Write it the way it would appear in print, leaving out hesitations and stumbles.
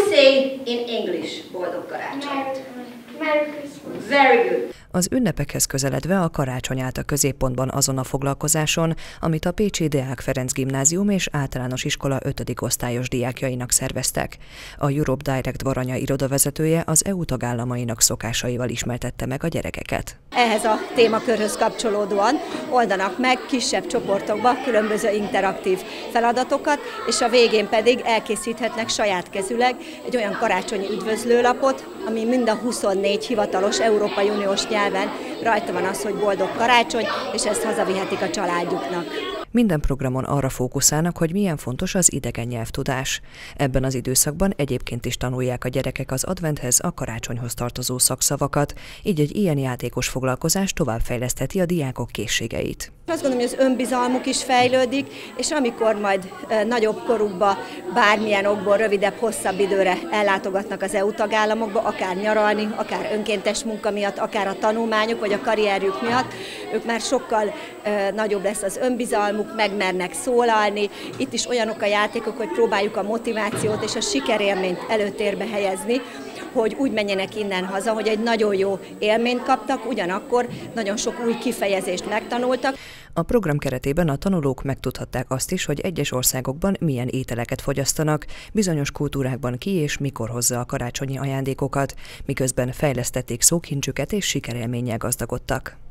say in English boldog karácsonyt? Merry Christmas. Very good. Az ünnepekhez közeledve a karácsony állt a középpontban azon a foglalkozáson, amit a pécsi Deák Ferenc Gimnázium és általános iskola 5. osztályos diákjainak szerveztek. A Europe Direct Varanya irodavezetője az EU tagállamainak szokásaival ismertette meg a gyerekeket. Ehhez a témakörhöz kapcsolódóan oldanak meg kisebb csoportokba különböző interaktív feladatokat, és a végén pedig elkészíthetnek saját kezüleg egy olyan karácsonyi üdvözlőlapot, ami mind a 24 hivatalos Európai Uniós nyelven rajta van az, hogy boldog karácsony, és ezt hazavihetik a családjuknak. Minden programon arra fókuszálnak, hogy milyen fontos az idegen nyelvtudás. Ebben az időszakban egyébként is tanulják a gyerekek az adventhez, a karácsonyhoz tartozó szakszavakat, így egy ilyen játékos foglalkozás továbbfejlesztheti a diákok készségeit. Azt gondolom, hogy az önbizalmuk is fejlődik, és amikor majd nagyobb korukba bármilyen okból rövidebb, hosszabb időre ellátogatnak az EU tagállamokba, akár nyaralni, akár önkéntes munka miatt, akár a tanulmányok vagy a karrierjük miatt, ők már sokkal nagyobb lesz az önbizalmuk, megmernek szólalni. Itt is olyanok a játékok, hogy próbáljuk a motivációt és a sikerélményt előtérbe helyezni, hogy úgy menjenek innen haza, hogy egy nagyon jó élményt kaptak, ugyanakkor nagyon sok új kifejezést megtanultak. A program keretében a tanulók megtudhatták azt is, hogy egyes országokban milyen ételeket fogyasztanak, bizonyos kultúrákban ki és mikor hozza a karácsonyi ajándékokat, miközben fejlesztették szókincsüket és sikerélménnyel gazdagodtak.